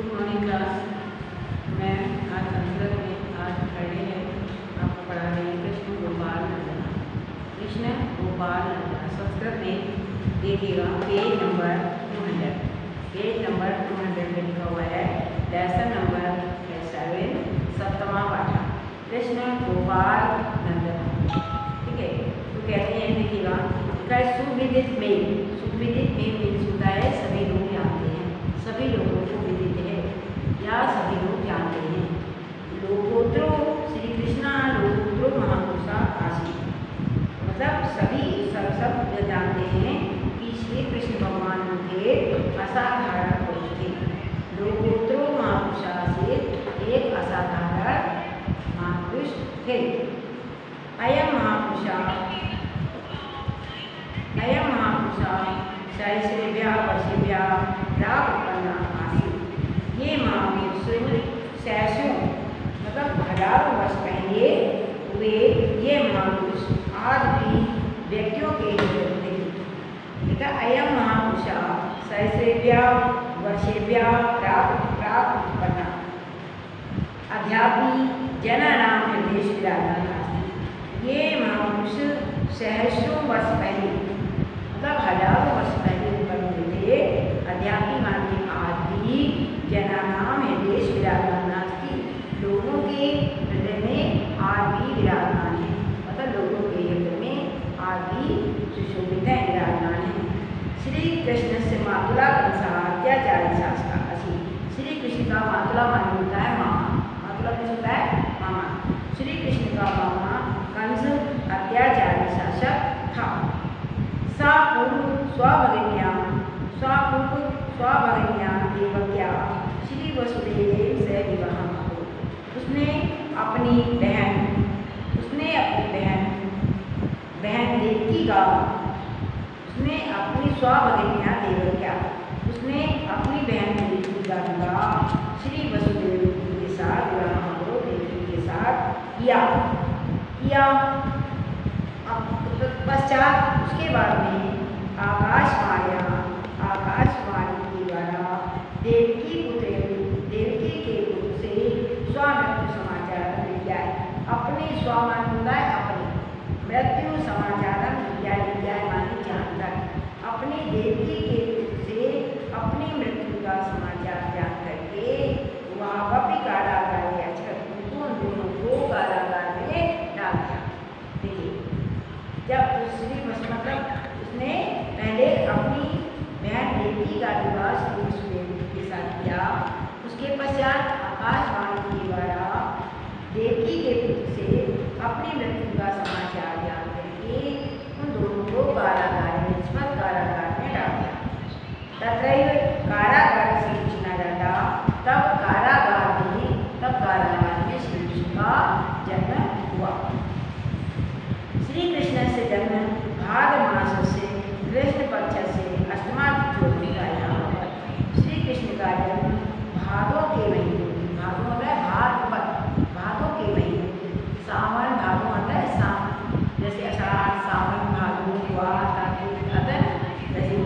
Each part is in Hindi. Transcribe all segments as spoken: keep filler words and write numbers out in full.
Good morning class. मैं आज संस्कृत में आज पढ़े हैं आपको पढ़ा रही है कृष्ण गोपाल नंदना। कृष्ण गोपाल नंदना संस्कृत में देखिएगा page number two hundred page number two hundred में लिखा हुआ है लेसन नंबर सेवन सप्तमा पाठा कृष्ण गोपाल नंदना। ठीक है, तो कहते हैं देखिएगा सुविदित में सुविदित में मीन्स होता है सभी लोग जानते हैं, सभी लोगों को विदित है या सभी लोग जानते हैं। लोकोत्रो श्री कृष्णा लोकोत्रो महापुरुषा काशी, मतलब सभी सब सब जानते हैं कि श्री कृष्ण भगवान थे असाधारण पुरुष थे। लोकोत्रो महापुरुषा से एक असाधारण महापुरुष थे। अयम महापुरुषा अयम महापुरुषा सहस्रेभ्यः वर्षेभ्यः प्राग उत्पन्ना आसीत्। ये महापुरुष सहस्रों मतलब हजारों वर्ष पहले हुए ये महापुरुष आज भी व्यक्तियों के लिए होते हैं। ठीक है, अयम महापुरुषा सहस्रेभ्यः वर्षेभ्यः प्राग प्राग उत्पन्ना अध्यापि जनानां हृदयेषु विराजमान आसीत्। ये महापुरुष सहस्रों वर्ष पहले मतलब हजारों वर्ष पहले उत्पन्न हुए थे। अध्यापी माने आज भी जनानाम हृदयेषु विराजमान नास्ति, लोगों के हृदय में आज भी विराजमान है, मतलब लोगों के हृदय में आज भी सुशोभित है, विराजमान है। श्री कृष्ण से मातुला कंसा अत्याचार शास्त्र असी, श्री कृष्ण का मातुला माने होता है मामा, मातुला किस होता है मामा। श्री कृष्ण का मामा कंस अत्याचारी शासक था। सा पूर्व स्वभगिन्या स्वापूर्व स्वभगिन्या देवक्या श्री वसुदेव से विवाह करो। उसने अपनी बहन उसने अपनी बहन बहन देवकी का उसने अपनी स्वभगिन्या देवक्या उसने अपनी बहन देवकी का विवाह श्री वसुदेव के साथ विवाह करो देवकी के साथ किया किया पश्चात उसके बाद में आकाशवाणी आकाशवाणी के द्वारा देवकी पुत्र देवकी के पुत्र से स्वामृत्यु समाचार मिल जाए। अपने स्वामान होता है अपने मृत्यु समाचार मिल जाए मिल जाए मानी जान तक अपनी देवकी के पुत्र से अपनी मृत्यु का समाचार जान करके वहाँ वपी कारागार में अक्षर उन दोनों को कारागार में डाल दिया। जब श्री मतलब उसने पहले अपनी बहन देवकी का विवाह श्री वसुदेव के साथ किया, उसके पश्चात आकाशवाणी के द्वारा देवकी के पुत्र से अपनी मृत्यु का समाचार जान करके उन दोनों को कारागार में निष्पत कारागार में डाल दिया। तत्रैव कारागार श्री कृष्ण जाता, तब कारागार में तब कारागार में श्री कृष्ण का जन्म हुआ। श्री कृष्ण से जन्म भाद्र मास से कृष्ण पक्ष से अष्टमा तिथि का यहाँ श्री कृष्ण का जन्म भादों के महीने भादों होता है भाद्रपद भादों के महीने सावन भादों आता है सावन जैसे अषाढ़ सावन भादों हुआ ताकि आता है वैसे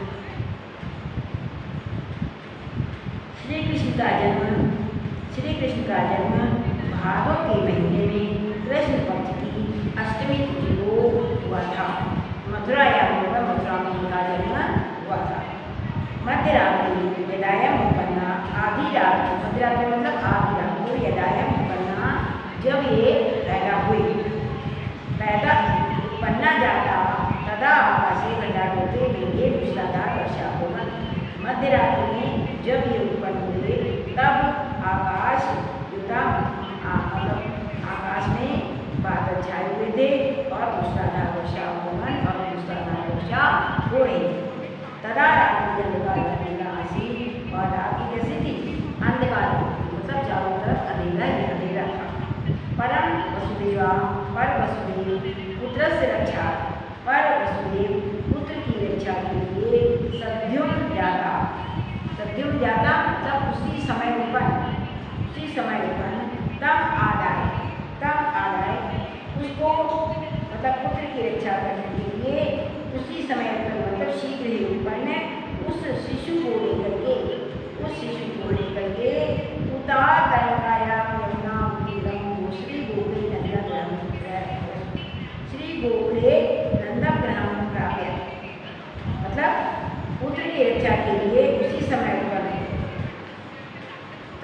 श्री कृष्ण का जन्म श्री कृष्ण का जन्म भादों के महीने में कृष्ण पक्ष की अष्टमी तिथि को हुआ था। मथुरा या मथुरा में उनका जन्म हुआ था। मध्य रात्रि यदायम उत्पन्ना आधी रात मध्य रात्रि मतलब आधी रात को यदायम उत्पन्ना जब ये पैदा हुई पैदा उत्पन्ना जाता तदा आकाशे घटा होते मेघे मूसलाधार वर्षा हो। मध्य रात्रि में जब ये उत्पन्न हुए तब आकाश जुटा मतलब आकाश में बादल छाए हुए थे और मूसलाधार वर्षा होमन और मूसलाधार वर्षा हो रही थी। तदा रात्रि अंधकार अंधेरा आसी और रात की कैसी थी अंधकार मतलब चारों तरफ अंधेरा ही अंधेरा था। परम वसुदेवा पर वसुदेव पुत्र से रक्षा पर वसुदेव पुत्र की रक्षा के लिए सद्युम जाता सद्युम जाता मतलब उसी समय उत्पन्न उसी समय उत्पन्न तब आ जाए तब आ जाए उसको मतलब पुत्र की रक्षा करने के लिए उसी समय मतलब शीघ्र ही उत्पन्न उस शिशु को लेकर के उस शिशु को लेकर के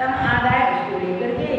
तम आदाय उसको लेकर के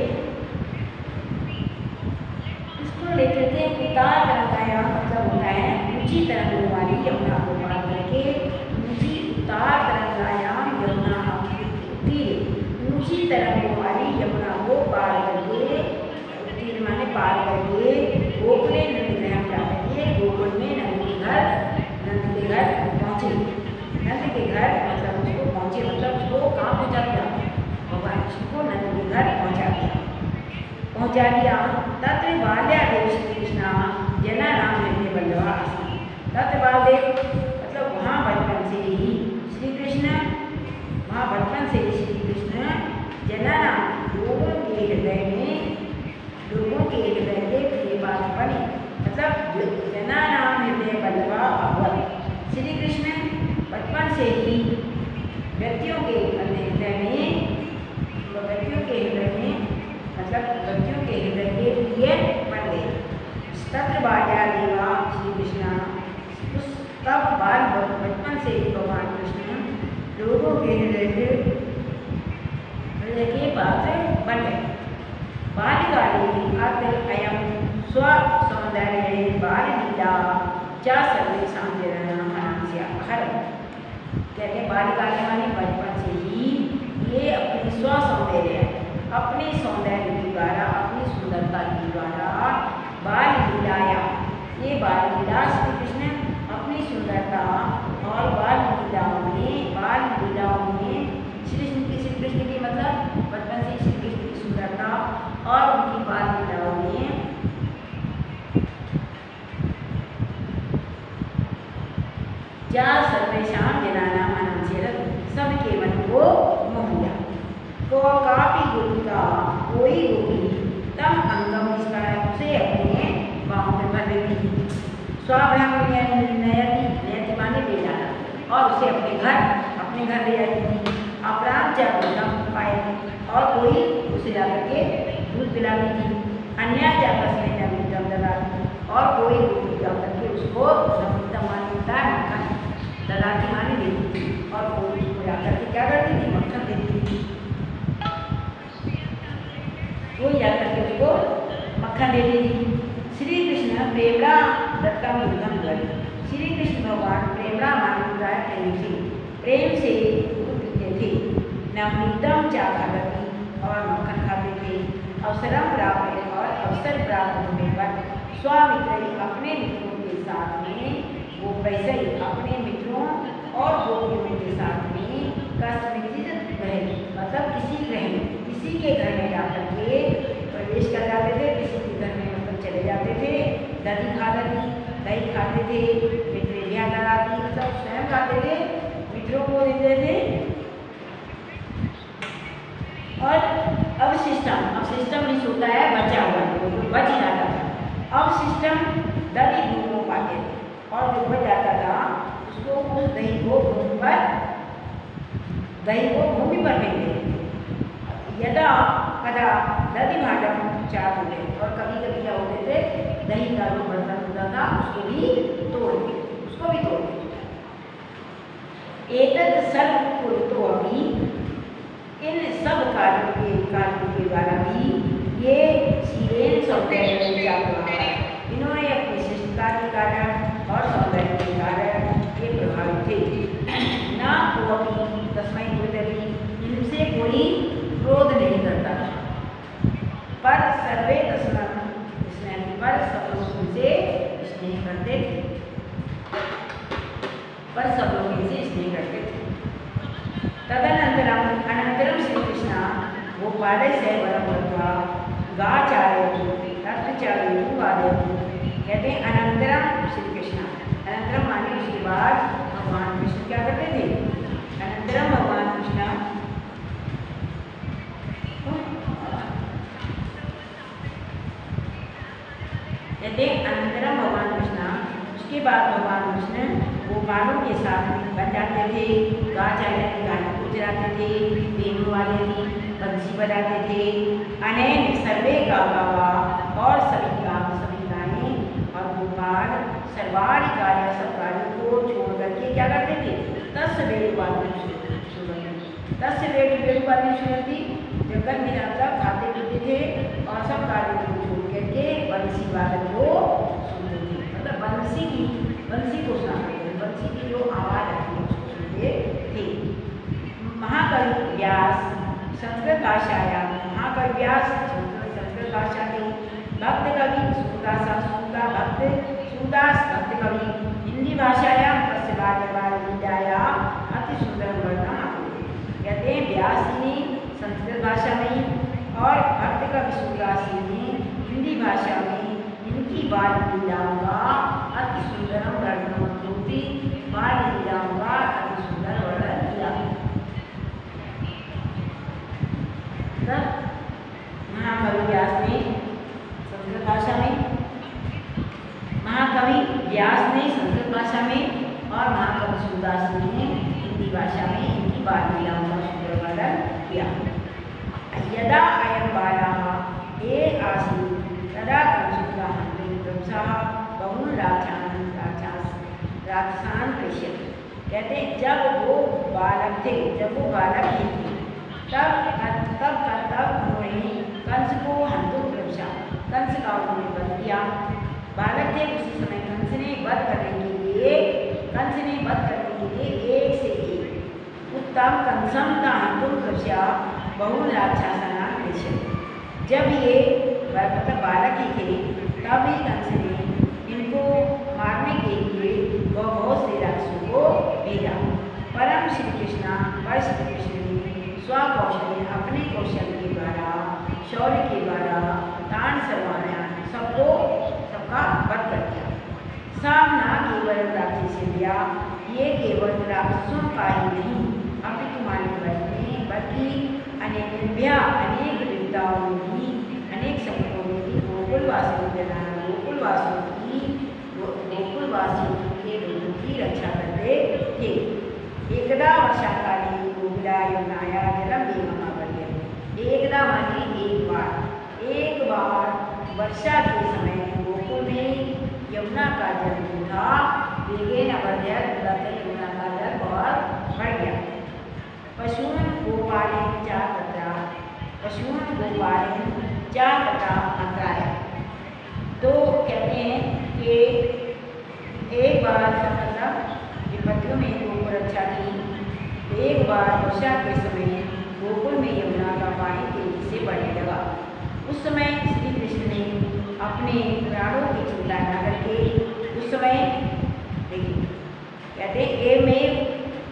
उसको लेकर के उतार तरंगाया मतलब होता है ऊंची तरंगों वाली यमुना को पार करके ऊंची उतार तरंगायाम यमुना उत्तीर्ण ऊंची तरंगों वाली यमुना को पार करके उत्तीर्ण माने पार करके गोकुले नंदग्रह जाकर के गोकुल में नंद के घर नंद के घर पहुँचे। नंद के घर मतलब उसको पहुँचे मतलब उसको कहाँ पहुँचा दिया भगवान कृष्ण को नंद के घर पहुँचा दिया पहुँचा दिया तत्र बाल्यादेव श्री कृष्णा जना नाम लेते बल्लवा तत्र बालदेव मतलब वहाँ बचपन से ही श्री कृष्ण वहाँ बचपन से ही श्री कृष्ण जना नाम लोगों के हृदय में लोगों के हृदय के प्रिय बात बने मतलब जना नाम हृदय बल्लवा अवध श्री कृष्ण बचपन से ही व्यक्तियों के हृदय में व्यक्तियों के हृदय में मतलब व्यक्तियों के हृदय के प्रिय बन गए। तत्र बाल्या देवा श्री कृष्ण उस तब बाल बचपन से ही भगवान कृष्ण लोगों के हृदय के हृदय के पात्र बन गए। बालिकाले अत्र अयं स्व सौंदर्ये बाललीला च सर्वेषां जनानां हरम् कहते हैं बालिकाले माने बचपन से ही ये अपनी स्व सौंदर्य अपने सौंदर्य के द्वारा अपनी सुंदरता के द्वारा बाल लीलाया ये बाल लीला श्री कृष्ण अपनी सुंदरता और बाल लीलाओं में बाल लीलाओं में श्री कृष्ण की श्री कृष्ण की मतलब बचपन से श्री कृष्ण की सुंदरता और उनकी बाल लीलाओं में जा सर्वेशाम जनानाम अनंत सबके मन को मोह लिया। को कापी गोपिका कोई गोपी तम अंगम निष्कारण से अपने बाहों में भर लेती थी। स्वाभ्राम नयति नयति माने ले जाना और उसे अपने घर अपने घर ले जाती थी। अपराध जब दम पाए और कोई उसे जाकर के दूध पिलाती थी। अन्य जाकर से जब दम दलाती और कोई गोपी जाकर के उसको दम मानता है मक्खन दलाती माने देती थी और कोई उसको जाकर के क्या करती थी मक्खन देती थी। कोई जाकर के उसको मक्खन देती थी। श्री कृष्ण प्रेमला दत्तम युद्धम कर श्री कृष्ण भगवान प्रेमला मानता है प्रेम से प्रेम से दूध पीते थे। नवनीतम चा खाती और मक्खन खाते थे। अवसरम प्राप्त और अवसर प्राप्त होने पर स्वामित्र अपने मित्रों के साथ में वो वैसे ही अपने मित्रों और गोपियों के साथ में कस्मित रहे मतलब किसी ग्रह में किसी के घर में जाकर के प्रवेश कर जाते थे। किसी के घर में मतलब चले जाते थे। दही खाते थे दही खाते थे मित्रेलियाँ लगाती मतलब स्वयं खाते थे मित्रों को देते थे। और अवशिष्टम अवशिष्टम नहीं होता है बचा हुआ बच ही जाता था। अवशिष्टम दही भूमि पाते थे और जो बच जाता था उसको उस दही को भूमि पर दही को भूमि पर फेंकते थे। यदा कदा दधि भांडम चार होते और कभी कभी क्या होते थे दही का जो बर्तन होता था उसको भी तोड़ देते उसको भी तोड़ देते। एतद सर्व तो अभी इन सब कार्यों के कार्यों के द्वारा भी ये शीलेन सौंदर्य है। इन्होंने अपनी शिष्टता के कारण और सौंदर्य के कारण ये प्रभावित थे। ना को अपनी तस्मय गुरुदेवी इनसे कोई क्रोध नहीं करता पर सर्वे तस्मन स्नेह पर सब लोग उनसे स्नेह करते थे पर सब लोग इनसे स्नेह करते थे। तदनंतरम अनंतरम श्री कृष्ण गोपाल से वरम बद्वा गाचार्य रथचार्य वादयतु कहते हैं अनंतरम श्री कृष्ण अनंतरम माने उसके बाद भगवान कृष्ण क्या करते थे। अनंतरम भगवान कृष्ण कहते हैं अनंतरम भगवान कृष्ण उसके बाद भगवान कृष्ण गोपालों के साथ बन जाते थे। गाचार्य की गाय को चराते थे वेणु वाले थी बंसी बजाते थे। अनैन सर्वे का गावा और सभी का सभी गायें और गोपाल सर्वाणी कार्य सब कार्यों को छोड़ करके क्या करते थे। दस वेणु वाली दस वेणु वेणु वाली सुनती जब कई दिनों तक खाते पीते थे और सब कार्यों को छोड़ करके बंसी वादन को सुनते थे, मतलब बंसी की बंसी को सुनाते थे, बंसी की जो आवाज़ आती है उसको सुनते थे। महाकवि व्यास संस्कृत भाषायां, महाकवि व्यास संस्कृत संस्कृत भाषा के, भक्त कवि सूरदास सूरदा भक्त सूरदास भक्त कवि हिंदी भाषायां तस्य बाल्यबालविद्यायां अति सुंदर वर्णन आते। कहते हैं व्यास जी ने संस्कृत भाषा में और भक्त कवि सूरदास जी ने हिंदी भाषा में इनकी बाल लीलाओं का अति सुंदर वर्णन होती, बाल लीलाओं का अति सुंदर वर्णन किया। महाकवि व्यास ने संस्कृत भाषा में महाकवि व्यास ने संस्कृत भाषा में और महाकवि सूरदास ने हिंदी भाषा में इनकी बाल लीलाओं का सुंदर वर्णन किया। यदा अयं बालः ये आसीत् तदा कंसुकः कंसः बहून् राक्षसान् राक्षसान् प्रेषयति। कहते जब वो बालक थे, जब वो बालक ही थे, तब तब तब उन्होंने कंस को हंतुम प्रवेशा, कंस का उन्होंने वध किया। बालक थे उसी समय कंस ने वध करने के लिए कंस ने वध करने के लिए एक से एक उत्तम कंसम का हंतुम प्रवेशा बहु राक्षसानां प्रेषयति। जब ये मतलब बालक ही थे तब ही कंस ने इनको मारने के लिए वह बहुत से राक्षसों को भेजा। परम श्री कृष्णा पर श्री कृष्ण ने स्वकौशल अपने कौशल के द्वारा शौर्य के द्वारा तान सर्वाना सबको सबका वध कर दिया। सब ना केवल राक्षसिया, ये केवल राक्षसों का ही नहीं अभी तुम्हारे बल्कि बल्कि अनेक विद्या अनेक विद्याओं में भी अनेक संकटों में भी गोकुलवासियों के गोकुलवासियों की गोकुलवासियों के लोगों की रक्षा करते थे। एकदा वर्षा काले गोकुला यमुनाया जलम देवमावर्य। एकदा माने एक बार, एक बार वर्षा के समय गोकुल में यमुना का जल जो था वेगेन अवर्ध्य, यमुना का जल बहुत बढ़ गया। पशून गोपालेन चार पत्रा पशून गोपालेन चार पत्रा अंतराया। तो कहते हैं कि एक बार मतलब विपत्तियों में गोकुल रक्षा की, एक बार वर्षा के समय गोकुल में यमुना का पानी तेजी से बढ़ने लगा। उस समय श्री कृष्ण ने अपने प्राणों की चिंता न करके उस समय देखिए कहते ए में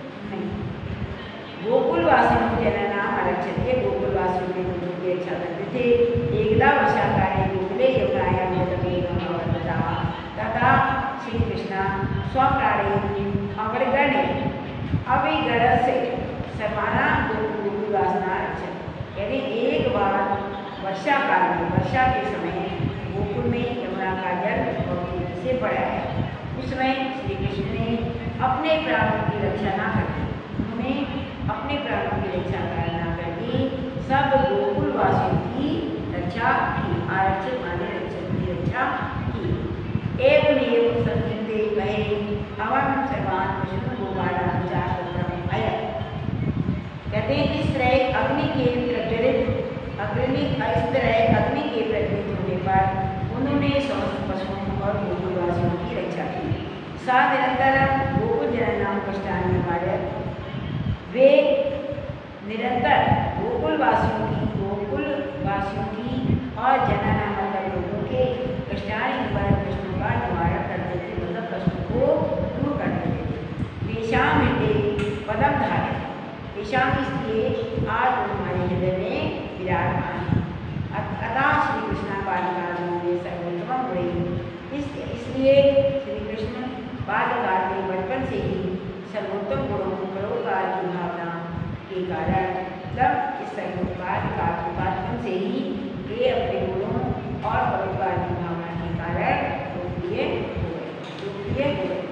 गोकुलवासियों को जनना आरक्षित है, गोकुलवासियों के लोगों की रक्षा करते थे। एकदा वर्षा काले गोकुले यमुनायां जलमेघमवर्धता तथा श्री कृष्ण स्वप्राणे अवगणे अविगण से सर्वाना गोकुलवासना रक्षित। यानी एक बार वर्षा काल में वर्षा के समय गोकुल में यमुना का जल बहुत तेजी से बढ़ा है। उस समय श्री कृष्ण ने अपने प्राणों की रक्षा न करके उन्होंने अपने प्राणों की रक्षा न करके सब गोकुलवासियों की रक्षा की, आरक्षित माने रक्षक की रक्षा की। एवं एवं संचिते कहे अवन सर्वान पशु गोपाला चार पत्रम आया। कहते हैं इस तरह अग्नि के प्रज्वलित अग्नि इस तरह अग्नि के प्रज्वलित होने पर उन्होंने समस्त पशुओं और गोकुलवासियों की रक्षा की। साथ निरंतर गोकुल जननाम कष्टानि वाले वे निरंतर गोकुलवासियों की गोकुलवासियों की और जनना मतलब लोगों के कष्टानि वाले कष्टों का निवारण करते थे, मतलब कष्टों को दूर करते थे। तेषाम हृदय पदम धारे, तेषाम इसलिए आज हमारे हृदय में विराजमान है। अतः श्री कृष्ण बालिका में सर्वोत्तम गुण, इस इसलिए श्री कृष्ण बाल्यकाल में बचपन से ही सर्वोत्तम गुणों परोपकार की भावना के कारण, मतलब इस सर्वोपकार का बचपन से ही ये अपने गुणों और परोपकार की भावना के कारण लोकप्रिय हो गए लोकप्रिय हो गए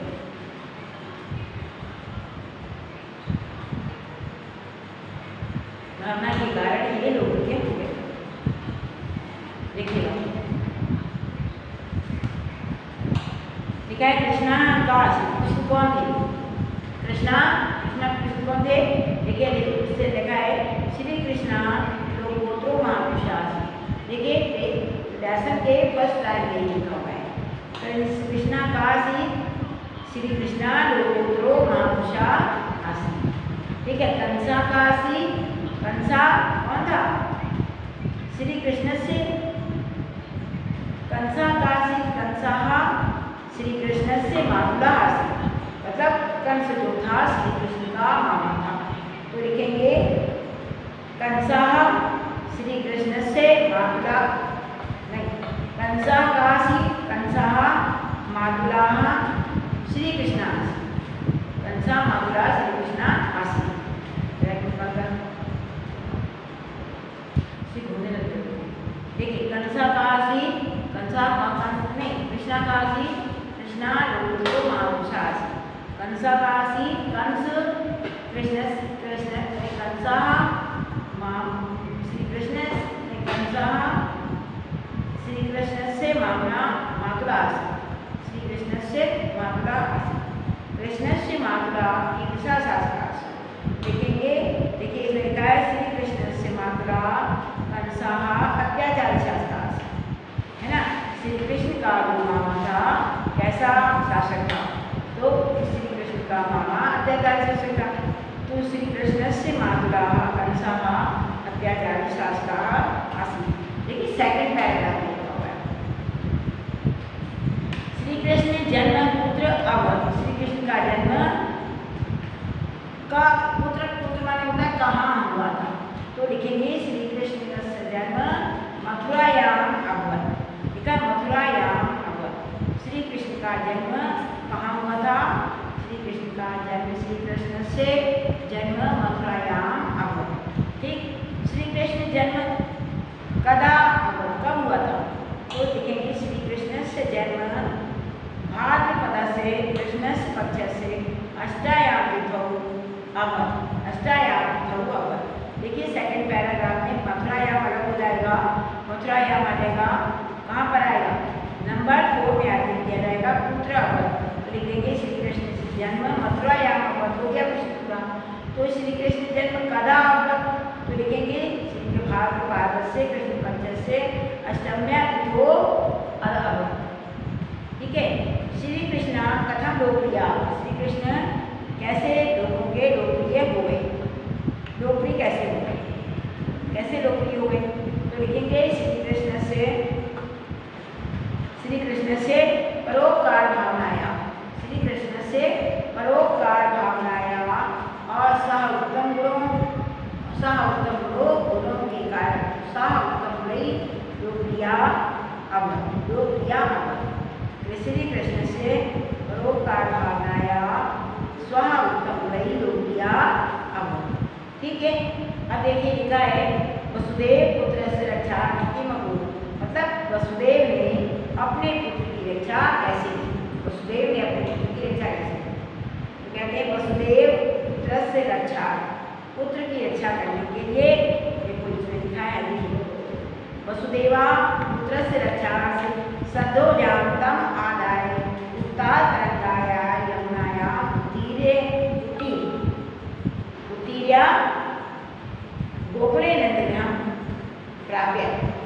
भावना के कारण ये लोकप्रिय हो गए। देखिएगा लिखा है कृष्णा का कृष्ण कौन थे? कृष्णा कृष्ण कृष्ण कौन थे? देखिए इससे लिखा है श्री कृष्णा लोगों टाइम यही लिखा हुआ है। कृष्णा काशी श्री कृष्णा लोकोत्तरो महापुरुषा आसी। ठीक है, कंसा काशी, कंसा कौन था? श्री कृष्ण से कंसा काशी कंसा श्री कृष्ण से मातुला आसी, मतलब कंस जो था श्री कृष्ण का मामा था। तो लिखेंगे कंसा श्री कृष्ण से मातुला, नहीं, कंसा काशी कंसा मातुला श्री कृष्ण आसी, कंसा मातुला श्री कृष्ण आसी। घूमने लगते देखिए, कंसा काशी कंसा कंस नहीं कृष्णा काशी कृष्णा लोकोत्तरो महापुरुषा आसी। कंसा काशी कंस कृष्ण कृष्ण कंसा श्री कृष्ण कंसा श्री कृष्ण से मामला मातुला आसी, श्री कृष्ण से मातुला आसी, कृष्ण से मातुला ईर्षा शास्त्र देखेंगे। देखिए इसमें लिखा है श्री कृष्ण से मातुला कंसा अत्याचार शास्त्र है ना। श्री कृष्ण का जो मामा था कैसा शासक था? तो श्री कृष्ण का मामा अत्याचार शासक था। तो श्री कृष्ण से मातुला कंसा अत्याचारी शासका आसी। देखिए सेकंड पैराग्राफ लिखा हुआ है, श्री कृष्ण जन्म पुत्र अवध। श्री कृष्ण का जन्म का पुत्र, पुत्र माने होता है कहाँ हुआ था? तो लिखेंगे श्री कृष्ण का जन्म मथुरायाम अवध। ठीक है, मथुरायाम अवध। श्री कृष्ण का जन्म कहाँ हुआ था? श्री कृष्ण का जन्म श्री कृष्ण से जन्म मथुरायाम अवध। ठीक, श्री कृष्ण जन्म कदा अवध, कब हुआ था? तो लिखेंगे श्री कृष्ण से जन्म भाद्रपद से कृष्ण पक्ष से अष्टायाम तिथौ अवध, अष्टायाम तिथौ अवध। देखिए सेकंड पैराग्राफ में मथुरायाम अलग हो जाएगा, मथुरायाम आ जाएगा कहाँ पर आएगा? नंबर फोर में आगे किया जाएगा पुत्र अवध। तो लिख देंगे श्री कृष्ण जन्म मथुरायाम अवध। हो गया कुछ पूरा। तो श्री कृष्ण जन्म कदा अवध? तो लिखेंगे श्री भाद्रपद से कृष्ण पक्ष से अष्टम्या तिथो अवध। ठीक है, श्री कृष्ण कथम लोकप्रिय। श्री कृष्ण कैसे लोगों के लोकप्रिय हो गए? लोकप्रिय कैसे हो गए? कैसे लोकप्रिय हो गए? तो लिखेंगे श्री कृष्ण से श्री कृष्ण से परोपकार भावनाया, श्री कृष्ण से परोपकार भावनाया और सह उत्तम गुणों सह उत्तम गुणों गुणों के कारण सह उत्तम गुणी लोकप्रिय अवध, लोकप्रिय अवध। श्री कृष्ण से परोपकार भावनाया स्व उत्तम गुणी लोकप्रिय अवध। ठीक है, अब देखिए लिखा है वसुदेव पुत्र से रक्षा किम अकुरु, मतलब वसुदेव ने अपने पुत्र की रक्षा कैसे की? वसुदेव ने अपने पुत्र की रक्षा कैसे की? तो कहते हैं वसुदेव पुत्र से रक्षा, पुत्र की रक्षा करने के लिए देखो इसमें लिखा है, वसुदेवा पुत्र से रक्षा सद्योजाम तम आदाय उत्ताल तरंगाया यमुनाया उत्तीरे उत्तीर्या गोकुले नंदनम प्राप्य।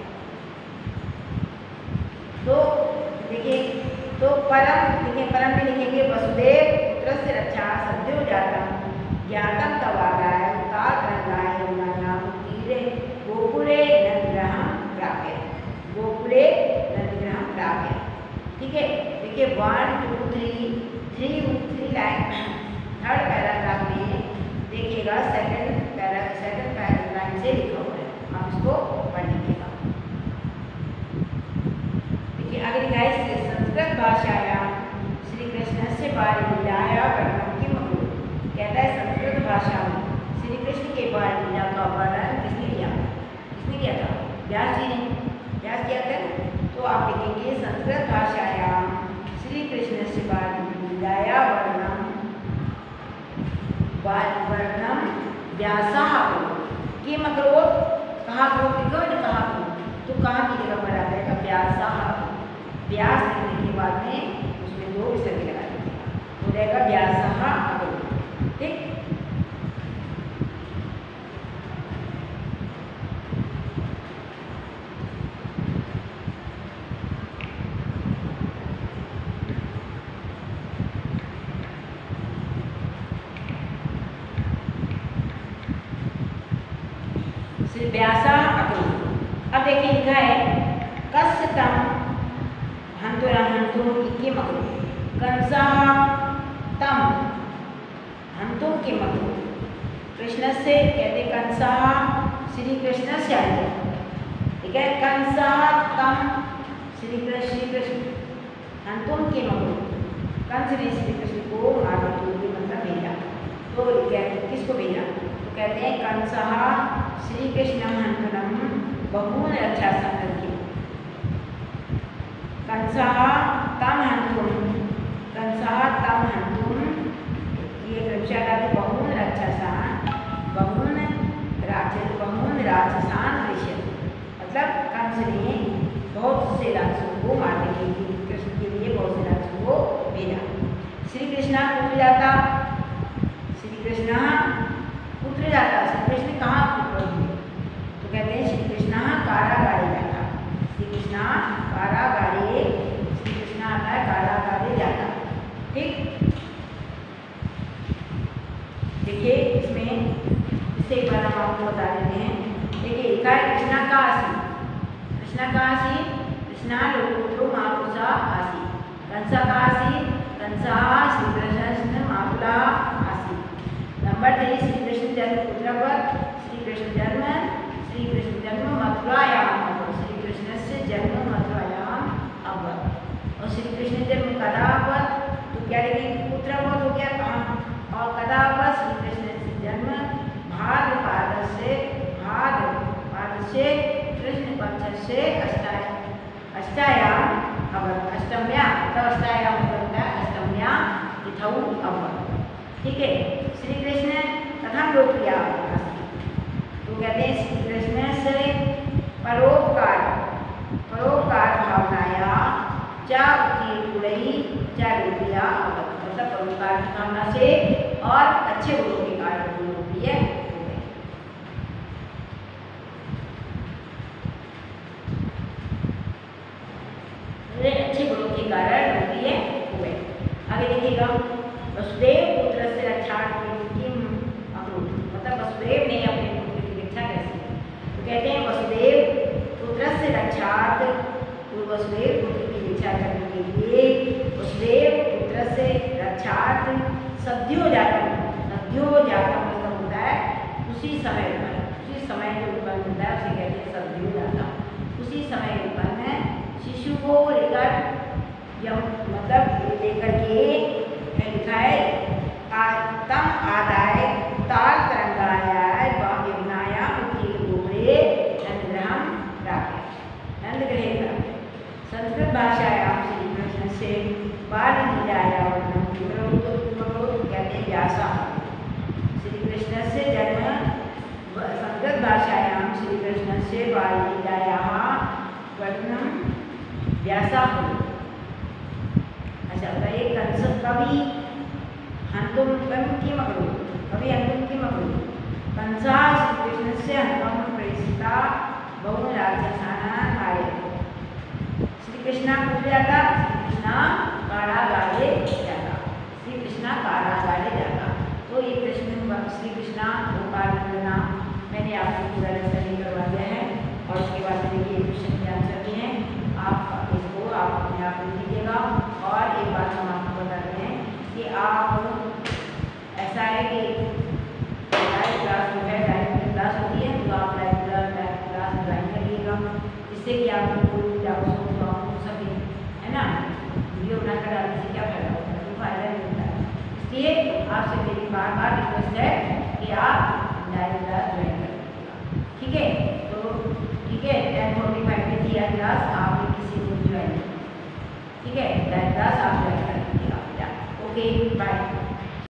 तो देखिए, तो परम देखिए परम में लिखेंगे वसुदेव पुत्र से रक्षा सद्यो जातम ज्ञातम तवागाय उत्ताल तरंगाय यमुनाया उत्तीरे गोकुले नंदनम प्राप्य, गोकुले नंदनम प्राप्य। ठीक है, देखिए one two three three three line third paragraph में देखिएगा सेकंड पैरा सेकंड पैराग्राफ से लिखा हुआ है, आप इसको पढ़ लीजिएगा। देखिए आगे लिखा है संस्कृत भाषाया श्री कृष्ण से बाल लीलाया वर्णन किम अकुरु। कहता है संस्कृत भाषा में श्री कृष्ण के बाल लीला का वर्णन किसने किया? किसने किया था? व्यास जी ने, व्यास किया था। तो आप लिखेंगे संस्कृत भाषाया श्री कृष्ण से बाल लीलाया वर्णन वर्णम व्यासा किम अकरोत्, कहाँ करो लिखो ना, कहाँ करो तो कहाँ की जगह पर आ जाएगा व्यासा। व्यास लिखने के बाद में उसमें दो विसर्ग लगा दीजिएगा, हो जाएगा व्यासा अकरोत्। ठीक, फिर व्यासा अक्रूर। अब देखिए लिखा है कस्तम हंतुरा हंतु इक्की मकरू कंसा तम हंतु के मकरू। कृष्ण से कहते कंसा श्री कृष्ण से आए, ठीक है। कंसा तम श्री कृष्ण श्री कृष्ण हंतुम के मकरू। कंस ने श्री कृष्ण को मारने के लिए मतलब भेजा, तो कहते किसको भेजा, तो कहते हैं कंसा श्री कृष्ण हंतुनम बहून अच्छा संगति कंसा तम हंतुम कंसा तम हंतुम ये रक्षा का बहून राक्षसा बहून राक्षस बहून राक्षसान ऋषि, मतलब कंस ने बहुत से राक्षसों को मारने के लिए कृष्ण के लिए बहुत से राक्षसों को भेजा। श्री कृष्ण पुत्र जाता श्री कृष्ण पुत्र जाता श्री कृष्ण कहाँ पुत्र हुए, तो कहते हैं श्री कृष्ण कारागारे जाता। श्री कृष्ण कारागारे श्री कृष्ण आता है कारागारे जाता, ठीक। देखिए इसमें इससे एक बार हम आपको बता देते हैं। देखिए लिखा है कृष्णा का आसी कृष्णा का आसी कृष्णा लोकोत्रो महापुरुषा आसी कंसा का आसी कंसा श्री कृष्ण महापुरा आसी। नंबर थ्री श्री कृष्ण जन्म पुत्रवत श्री कृष्ण जन्म श्री कृष्ण जन्म मथुरायाम अभवत्। श्री कृष्ण से जन्म मथुरायाम अभवत्। और श्री कृष्ण जन्म कदा अभवत्, तो क्या लिखेंगे पुत्रवत हो गया कहाँ, और कदा अभवत् श्री कृष्ण से जन्म भाद्रपाद से भाद्रपाद से कृष्ण पक्ष से अष्टाय अष्टायाम अभवत्। अष्टम्या मतलब अष्टायाम होता है अष्टम्या तिथौ अभवत्, ठीक है। श्री कृष्ण कथम लोकप्रिय, तो कहते हैं श्री कृष्ण से परोपकार परोपकार भावनाया चा उत्तीर्णुरई चा लोकप्रिय अभवत्, मतलब परोपकार की भावना से और अच्छे गुणों के कारण लोकप्रिय हो गए। अच्छे गुणों के कारण लोकप्रिय हुए। आगे देखिएगा वसुदेव पुत्र से रक्षार्थी किम अक्रूर, मतलब वसुदेव ने अपने पुत्र की रक्षा कैसे की, तो कहते हैं वसुदेव पुत्र से रक्षार्थ, वसुदेव पुत्र की रक्षा करने के लिए वसुदेव पुत्र से रक्षार्थ सद्यो जातम सद्यो जातम मतलब होता है उसी समय उत्पन्न, उसी समय जो उत्पन्न होता है उसे कहते हैं सद्यो जातम। उसी समय उत्पन्न शिशु को लेकर यम मतलब लेकर के लिखा है तम आदाय ताल तरंगाय यमुनाया उत्तीर्ण गोरे नंदग्रहम राखे नंदग्रह राखे। संस्कृत भाषायां श्री कृष्ण से बाल लीलाया कहते व्यासा। श्री कृष्ण से जन्म संस्कृत भाषायां श्री कृष्ण से बाल लीलाया वर्णन व्यासा हो। अच्छा बताइए कंस कवि हंतुम की मकरू कवि हंतुम की मकरू कंसा श्री कृष्ण से हनुमान प्रेषिता बहु राक्षसाना आए। श्री कृष्णा पूछ जाता श्री कृष्णा कारागारे जाता श्री कृष्णा कारागारे जाता। तो ये कृष्ण श्री कृष्णा गोपाल वंदना मैंने आपको पूरा लेसन करवा दिया है, और उसके बाद देखिए क्वेश्चन के आंसर भी हैं, आप इसको आप अपने आप लिख लीजिएगा। और एक बात हम आपको बताते हैं कि आप ऐसा है कि लाइव क्लास जो है लाइव क्लास होती है, तो आप लाइव लाइव क्लास ज्वाइन करिएगा, जिससे कि आपको कोई डाउट हो तो आप पूछ सकें, है ना। वीडियो बनाकर डालने से क्या फायदा होता है, कोई फायदा नहीं होता है। इसलिए आपसे मेरी बार बार रिक्वेस्ट है कि आप लाइव क्लास ज्वाइन करिएगा, ठीक है। तो ठीक है टेन फोर्टी फाइव में थी क्लास, आपने किसी को ज्वाइन, ठीक है लाइव क्लास आप ज्वाइन कर लीजिएगा। Okay bye.